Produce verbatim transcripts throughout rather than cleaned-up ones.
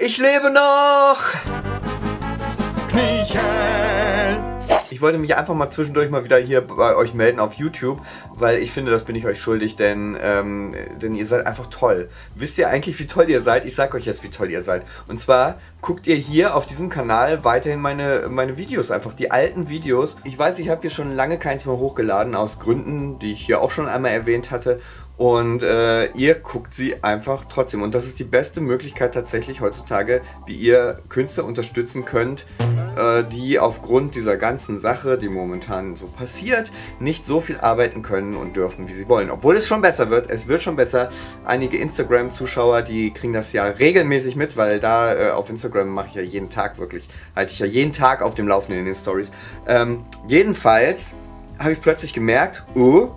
Ich lebe noch! Kniechen! Ich wollte mich einfach mal zwischendurch mal wieder hier bei euch melden auf YouTube, weil ich finde, das bin ich euch schuldig, denn, ähm, denn ihr seid einfach toll. Wisst ihr eigentlich, wie toll ihr seid? Ich sag euch jetzt, wie toll ihr seid. Und zwar guckt ihr hier auf diesem Kanal weiterhin meine, meine Videos, einfach die alten Videos. Ich weiß, ich habe hier schon lange keins mehr hochgeladen, aus Gründen, die ich hier auch schon einmal erwähnt hatte. Und äh, ihr guckt sie einfach trotzdem. Und das ist die beste Möglichkeit tatsächlich heutzutage, wie ihr Künstler unterstützen könnt, äh, die aufgrund dieser ganzen Sache, die momentan so passiert, nicht so viel arbeiten können und dürfen, wie sie wollen. Obwohl es schon besser wird. Es wird schon besser. Einige Instagram-Zuschauer, die kriegen das ja regelmäßig mit, weil da äh, auf Instagram mache ich ja jeden Tag wirklich, halte ich ja jeden Tag auf dem Laufenden in den Stories. Ähm, jedenfalls habe ich plötzlich gemerkt, oh,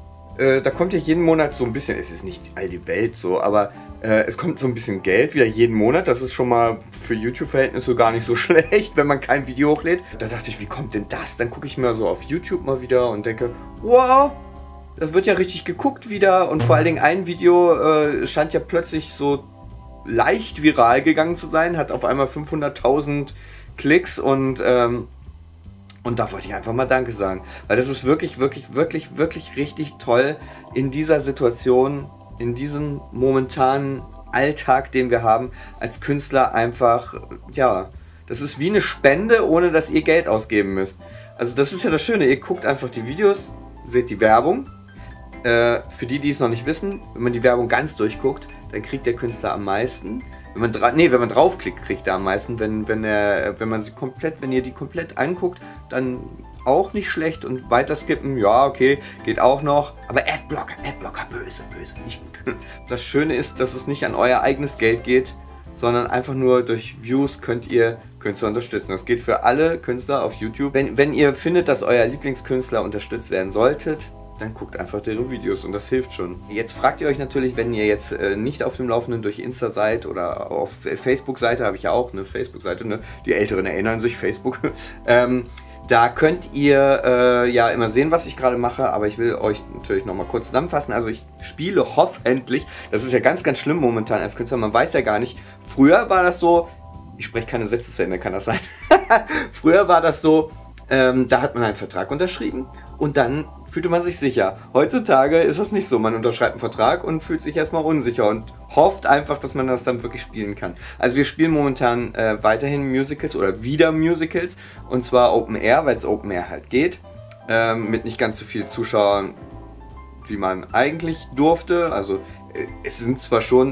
da kommt ja jeden Monat so ein bisschen, es ist nicht all die Welt so, aber äh, es kommt so ein bisschen Geld wieder jeden Monat. Das ist schon mal für YouTube-Verhältnisse gar nicht so schlecht, wenn man kein Video hochlädt. Da dachte ich, wie kommt denn das? Dann gucke ich mir so auf YouTube mal wieder und denke, wow, das wird ja richtig geguckt wieder. Und vor allen Dingen ein Video äh, scheint ja plötzlich so leicht viral gegangen zu sein, hat auf einmal fünfhunderttausend Klicks und ähm, Und da wollte ich einfach mal Danke sagen, weil das ist wirklich, wirklich, wirklich, wirklich richtig toll in dieser Situation, in diesem momentanen Alltag, den wir haben, als Künstler einfach, ja, das ist wie eine Spende, ohne dass ihr Geld ausgeben müsst. Also das ist ja das Schöne, ihr guckt einfach die Videos, seht die Werbung. Äh, für die, die es noch nicht wissen, wenn man die Werbung ganz durchguckt, dann kriegt der Künstler am meisten. Wenn man, dra nee, wenn man draufklickt, kriegt er am meisten. Wenn, wenn, er, wenn man sie komplett, wenn ihr die komplett anguckt, dann auch nicht schlecht. Und weiter skippen, ja, okay, geht auch noch. Aber Adblocker, Adblocker, böse, böse, nicht gut. Das Schöne ist, dass es nicht an euer eigenes Geld geht, sondern einfach nur durch Views könnt ihr Künstler unterstützen. Das geht für alle Künstler auf YouTube. Wenn, wenn ihr findet, dass euer Lieblingskünstler unterstützt werden solltet, dann guckt einfach ihre Videos und das hilft schon. Jetzt fragt ihr euch natürlich, wenn ihr jetzt äh, nicht auf dem Laufenden durch Insta seid oder auf Facebook-Seite, habe ich ja auch eine Facebook-Seite, ne? Die Älteren erinnern sich, Facebook. ähm, da könnt ihr äh, ja immer sehen, was ich gerade mache, aber ich will euch natürlich nochmal kurz zusammenfassen. Also ich spiele hoffentlich, das ist ja ganz, ganz schlimm momentan als Künstler, man weiß ja gar nicht, früher war das so, ich spreche keine Sätze zu Ende, kann das sein? Früher war das so, ähm, da hat man einen Vertrag unterschrieben und dann fühlte man sich sicher. Heutzutage ist das nicht so. Man unterschreibt einen Vertrag und fühlt sich erstmal unsicher und hofft einfach, dass man das dann wirklich spielen kann. Also wir spielen momentan äh, weiterhin Musicals oder wieder Musicals und zwar Open Air, weil es Open Air halt geht. Ähm, mit nicht ganz so vielen Zuschauern, wie man eigentlich durfte. Also äh, es sind zwar schon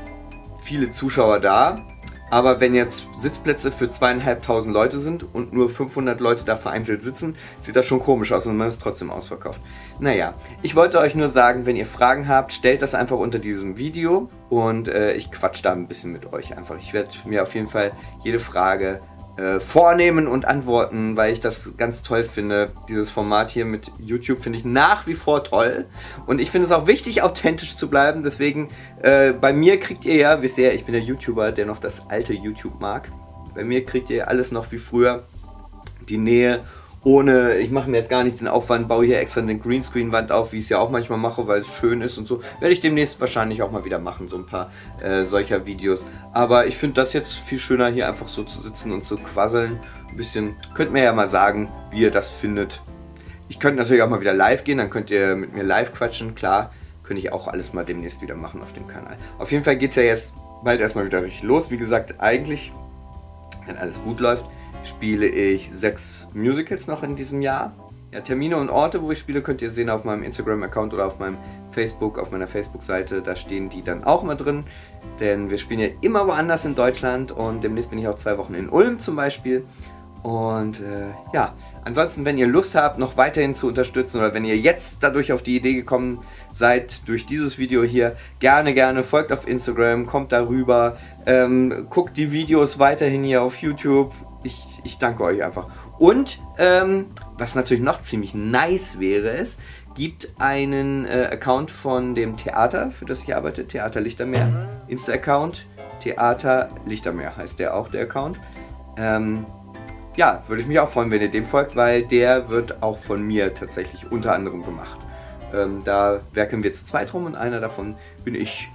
viele Zuschauer da, aber wenn jetzt Sitzplätze für zweieinhalbtausend Leute sind und nur fünfhundert Leute da vereinzelt sitzen, sieht das schon komisch aus und man ist trotzdem ausverkauft. Naja, ich wollte euch nur sagen, wenn ihr Fragen habt, stellt das einfach unter diesem Video und äh, ich quatsch da ein bisschen mit euch einfach. Ich werde mir auf jeden Fall jede Frage äh, vornehmen und antworten, weil ich das ganz toll finde. Dieses Format hier mit YouTube finde ich nach wie vor toll und ich finde es auch wichtig, authentisch zu bleiben. Deswegen, äh, bei mir kriegt ihr ja, wisst ihr, ich bin der YouTuber, der noch das alte YouTube mag. Bei mir kriegt ihr alles noch wie früher, die Nähe, ohne, ich mache mir jetzt gar nicht den Aufwand, baue hier extra eine Greenscreen-Wand auf, wie ich es ja auch manchmal mache, weil es schön ist und so. Werde ich demnächst wahrscheinlich auch mal wieder machen, so ein paar äh, solcher Videos. Aber ich finde das jetzt viel schöner, hier einfach so zu sitzen und zu quasseln. Ein bisschen, könnt mir ja mal sagen, wie ihr das findet. Ich könnte natürlich auch mal wieder live gehen, dann könnt ihr mit mir live quatschen, klar. Könnte ich auch alles mal demnächst wieder machen auf dem Kanal. Auf jeden Fall geht es ja jetzt bald erstmal wieder richtig los. Wie gesagt, eigentlich, wenn alles gut läuft, spiele ich sechs Musicals noch in diesem Jahr. Ja, Termine und Orte, wo ich spiele, könnt ihr sehen auf meinem Instagram-Account oder auf meinem Facebook, auf meiner Facebook-Seite. Da stehen die dann auch mal drin, denn wir spielen ja immer woanders in Deutschland und demnächst bin ich auch zwei Wochen in Ulm zum Beispiel. Und äh, ja, ansonsten, wenn ihr Lust habt, noch weiterhin zu unterstützen oder wenn ihr jetzt dadurch auf die Idee gekommen seid, durch dieses Video hier, gerne, gerne folgt auf Instagram, kommt darüber, ähm, guckt die Videos weiterhin hier auf YouTube. Ich, ich danke euch einfach. Und ähm, was natürlich noch ziemlich nice wäre, es gibt einen äh, Account von dem Theater, für das ich arbeite, Theater Lichtermeer, Insta-Account, Theater Lichtermeer heißt der auch, der Account. Ähm, ja, würde ich mich auch freuen, wenn ihr dem folgt, weil der wird auch von mir tatsächlich unter anderem gemacht. Ähm, da werkeln wir zu zweit rum und einer davon bin ich.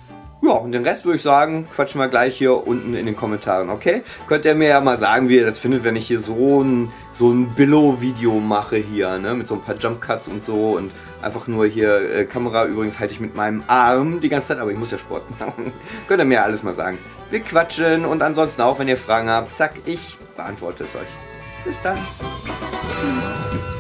Ja, und den Rest würde ich sagen, quatschen wir gleich hier unten in den Kommentaren, okay? Könnt ihr mir ja mal sagen, wie ihr das findet, wenn ich hier so ein, so ein Billo-Video mache hier, ne? Mit so ein paar Jump-Cuts und so und einfach nur hier, äh, Kamera übrigens halte ich mit meinem Arm die ganze Zeit, aber ich muss ja Sport machen. Könnt ihr mir ja alles mal sagen. Wir quatschen und ansonsten auch, wenn ihr Fragen habt, zack, ich beantworte es euch. Bis dann.